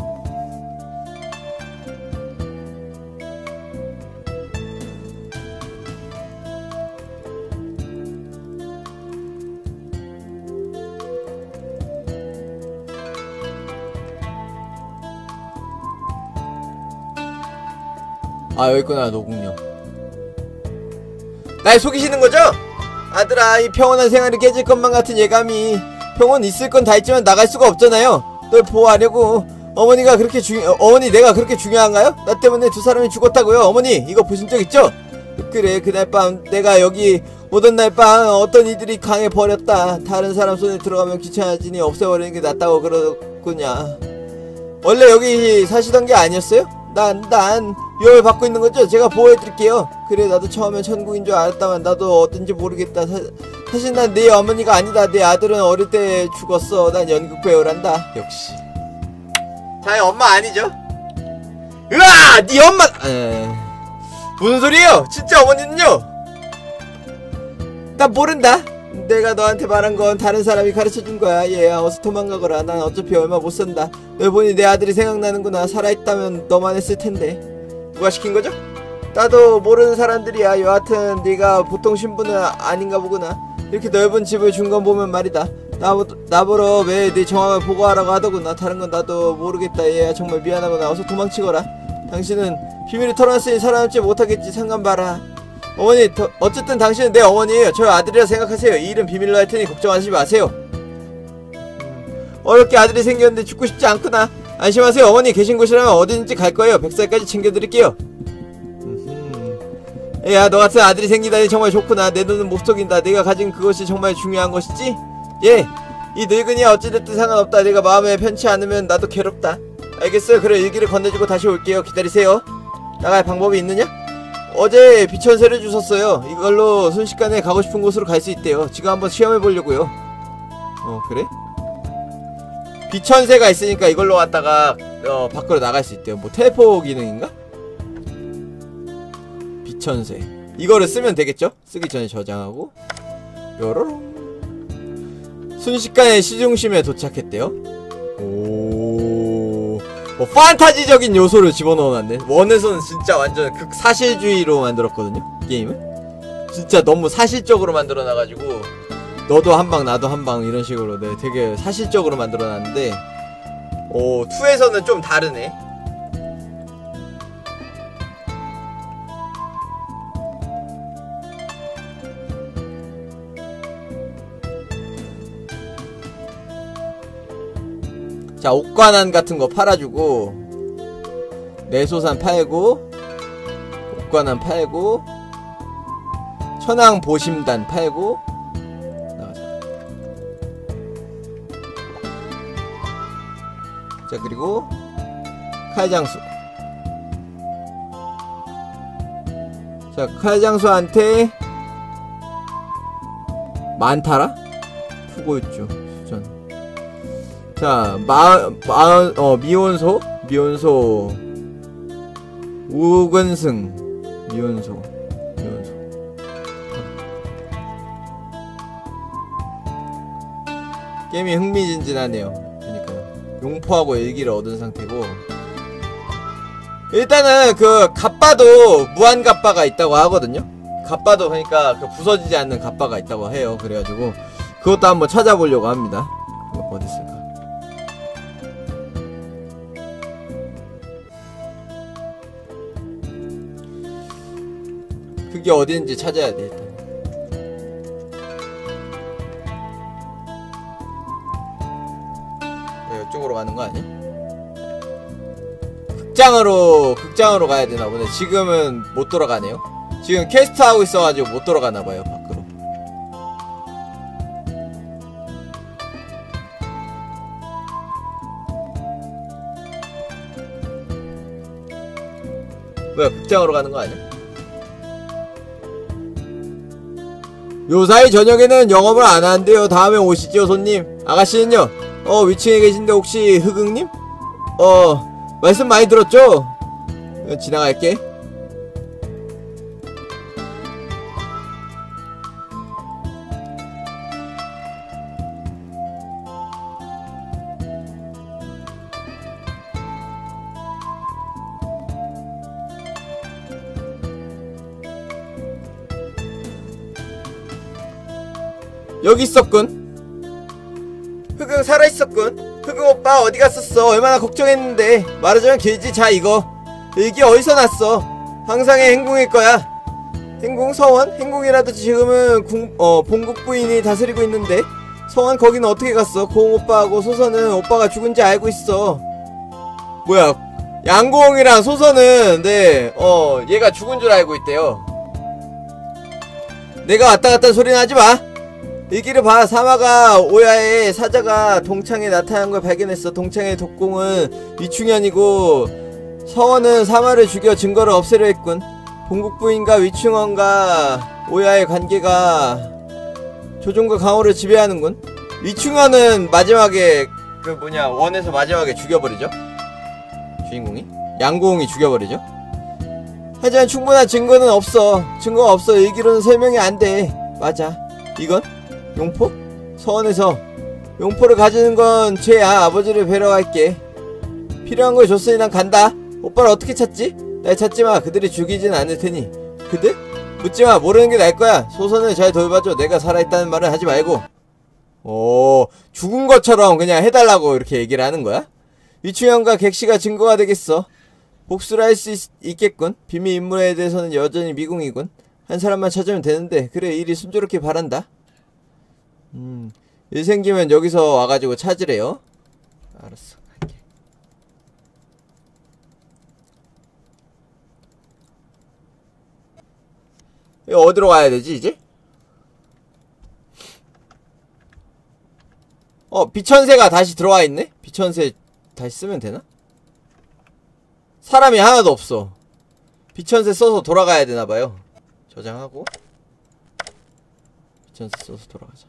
아 여기 있구나. 노국령. 날 속이시는 거죠? 아들아, 이 평온한 생활이 깨질 것만 같은 예감이. 평온 있을 건 다 있지만 나갈 수가 없잖아요. 널 보호하려고. 어머니가 그렇게 어머니 내가 그렇게 중요한가요? 나 때문에 두 사람이 죽었다고요. 어머니 이거 보신 적 있죠? 그래, 그날 밤 내가 여기 오던 날 밤 어떤 이들이 강에 버렸다. 다른 사람 손에 들어가면 귀찮아지니 없애버리는 게 낫다고 그러더구냐. 원래 여기 사시던 게 아니었어요? 난 유언을 받고 있는 거죠? 제가 보호해드릴게요. 그래, 나도 처음엔 천국인 줄 알았다만 나도 어떤지 모르겠다. 사실 난 내 어머니가 아니다. 내 아들은 어릴 때 죽었어. 난 연극 배우란다. 역시 자기 엄마 아니죠? 으아! 네 엄마! 무슨 소리예요? 진짜 어머니는요? 난 모른다. 내가 너한테 말한 건 다른 사람이 가르쳐준 거야. 얘야, 어서 도망가거라. 난 어차피 얼마 못 산다. 널 보니 내 아들이 생각나는구나. 살아있다면 너만 했을 텐데. 누가 시킨 거죠? 나도 모르는 사람들이야. 여하튼 네가 보통 신분은 아닌가 보구나. 이렇게 넓은 집을 준 건 보면 말이다. 나보러 왜 네 정황을 보고하라고 하더구나. 다른 건 나도 모르겠다. 얘야, 정말 미안하구나. 어서 도망치거라. 당신은 비밀을 털어놨으니 살아남지 못하겠지. 상관 봐라. 어머니, 어쨌든 당신은 내 어머니예요. 저 아들이라 생각하세요. 이 일은 비밀로 할 테니 걱정하지 마세요. 어렵게 아들이 생겼는데 죽고 싶지 않구나. 안심하세요. 어머니 계신 곳이라면 어디든지 갈 거예요. 100살까지 챙겨드릴게요. 야, 너 같은 아들이 생기다니 정말 좋구나. 내 눈은 못 속인다. 내가 가진 그것이 정말 중요한 것이지? 예, 이 늙은이야 어찌됐든 상관없다. 내가 마음에 편치 않으면 나도 괴롭다. 알겠어요. 그래, 일기를 건네주고 다시 올게요. 기다리세요. 나갈 방법이 있느냐? 어제 비천세를 주셨어요. 이걸로 순식간에 가고 싶은 곳으로 갈 수 있대요. 지금 한번 시험해보려고요. 그래? 비천세가 있으니까 이걸로 갔다가 밖으로 나갈 수 있대요. 뭐 텔포 기능인가? 비천세 이거를 쓰면 되겠죠? 쓰기 전에 저장하고 요로롱. 순식간에 시중심에 도착했대요. 오, 뭐 판타지적인 요소를 집어넣어놨네. 원에서는 진짜 완전 극사실주의로 만들었거든요, 게임을. 진짜 너무 사실적으로 만들어놔가지고 너도 한방 나도 한방 이런 식으로 네, 되게 사실적으로 만들어놨는데 2에서는 좀 다르네. 자, 옥관안 같은 거 팔아주고, 내소산 팔고, 옥관안 팔고, 천왕 보심단 팔고, 나가자. 자, 그리고 칼장수. 자, 칼장수한테 많다라? 푸고있죠. 수전. 자, 미온소? 우근승. 미온소. 게임이 흥미진진하네요. 그러니까요. 용포하고 일기를 얻은 상태고. 일단은 그 갑바도 무한갑바가 있다고 하거든요. 갑바도 그러니까 그 부서지지 않는 갑바가 있다고 해요. 그래가지고 그것도 한번 찾아보려고 합니다. 어디 있을까? 그게 어딘지 찾아야 돼. 일단 이쪽으로 가는 거 아니야? 극장으로 가야 되나 보네. 지금은 못 돌아가네요. 지금 퀘스트 하고 있어가지고 못 돌아가나 봐요, 밖으로. 뭐야, 극장으로 가는 거 아니야? 요사이 저녁에는 영업을 안 하는데요. 다음에 오시죠, 손님. 아가씨는요? 위층에 계신데 혹시 흑응님? 말씀 많이 들었죠? 지나갈게. 여기 있었군. 흑응 살아있었군. 흑응 오빠 어디 갔었어? 얼마나 걱정했는데. 말하자면 길지. 자 이거. 이게 어디서 났어? 항상의 행궁일 거야. 행궁? 서원? 행궁이라도 지금은 본국 부인이 다스리고 있는데 서원 거기는 어떻게 갔어? 고흥 오빠하고 소선은 오빠가 죽은지 알고 있어. 뭐야, 양고흥이랑 소선은 얘가 죽은 줄 알고 있대요. 내가 왔다 갔다 소리는 하지마. 일기를 봐. 사마가 오야의 사자가 동창에 나타난 걸 발견했어. 동창의 독공은 위충현이고 서원은 사마를 죽여 증거를 없애려 했군. 본국부인과 위충원과 오야의 관계가 조종과 강호를 지배하는군. 위충현은 마지막에 원에서 마지막에 죽여버리죠. 주인공이 양고홍이 죽여버리죠. 하지만 충분한 증거는 없어. 증거가 없어. 일기로는 설명이 안돼. 맞아. 이건? 용포? 서원에서 용포를 가지는 건 죄야. 아버지를 뵈러 갈게. 필요한 걸 줬으니 난 간다. 오빠를 어떻게 찾지? 날 찾지마. 그들이 죽이진 않을 테니. 그들? 묻지마. 모르는 게 나을 거야. 소선을 잘 돌봐줘. 내가 살아있다는 말은 하지 말고. 죽은 것처럼 그냥 해달라고 이렇게 얘기를 하는 거야? 위충현과 객시가 증거가 되겠어. 복수를 할 수 있겠군. 비밀 인물에 대해서는 여전히 미궁이군. 한 사람만 찾으면 되는데. 그래, 일이 순조롭게 바란다. 일 생기면 여기서 와가지고 찾으래요. 알았어, 갈게. 이거 어디로 가야 되지 이제? 비천세가 다시 들어와 있네? 비천세 다시 쓰면 되나? 사람이 하나도 없어. 비천세 써서 돌아가야 되나봐요. 저장하고 비천세 써서 돌아가자.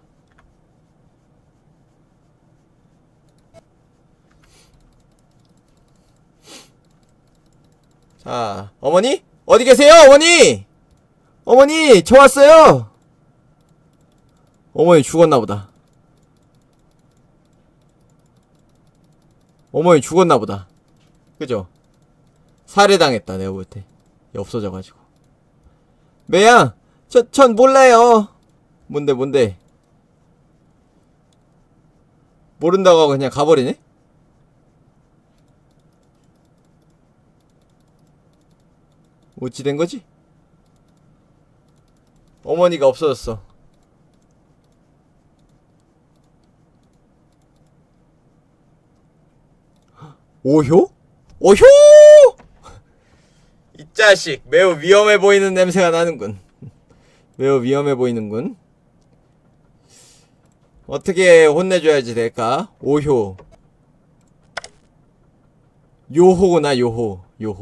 자, 어머니? 어디 계세요, 어머니? 어머니, 저 왔어요! 어머니 죽었나보다. 어머니 죽었나보다. 그죠? 살해당했다, 내가 볼 때. 없어져가지고. 매양! 전 몰라요! 뭔데? 모른다고 하고 그냥 가버리네? 어찌 된 거지? 어머니가 없어졌어. 오효? 오효! 이 자식 매우 위험해 보이는 냄새가 나는군. 매우 위험해 보이는군. 어떻게 혼내줘야지 될까? 오효. 요호구나. 요호.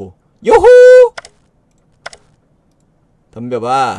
덤벼봐.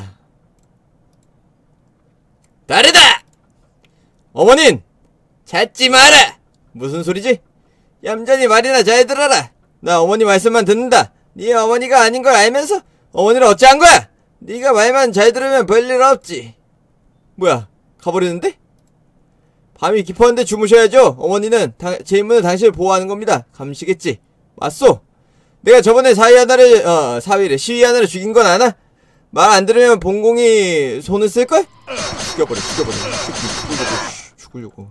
다르다! 어머닌! 찾지 마라! 무슨 소리지? 얌전히 말이나 잘 들어라. 나 어머니 말씀만 듣는다. 네 어머니가 아닌 걸 알면서 어머니를 어찌한 거야? 네가 말만 잘 들으면 별일 없지. 뭐야, 가버리는데? 밤이 깊었는데 주무셔야죠. 어머니는 제 임무는 당신을 보호하는 겁니다. 감시겠지. 맞소. 내가 저번에 시위 하나를 죽인 건 아나? 말 안 들으면 본공이 손을 쓸걸? 죽여버려. 죽으려고.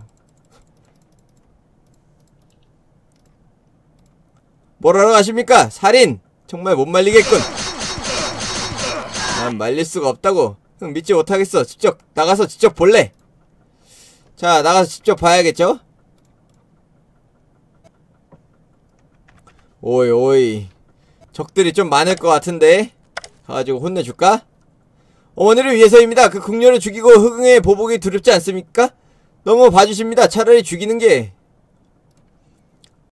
뭐라러 가십니까? 살인! 정말 못 말리겠군. 난 말릴 수가 없다고. 믿지 못하겠어. 나가서 직접 볼래. 자, 나가서 직접 봐야겠죠? 오이. 적들이 좀 많을 것 같은데. 가가지고 혼내줄까? 어머니를 위해서입니다. 그 궁녀를 죽이고 흑응의 보복이 두렵지 않습니까? 너무 봐주십니다. 차라리 죽이는 게